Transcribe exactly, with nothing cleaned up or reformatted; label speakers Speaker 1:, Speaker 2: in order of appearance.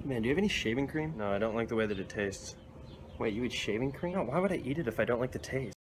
Speaker 1: Man, do you have any shaving cream? No, I don't like the way that it tastes. Wait, you eat shaving cream? No, why would I eat it if I don't like the taste?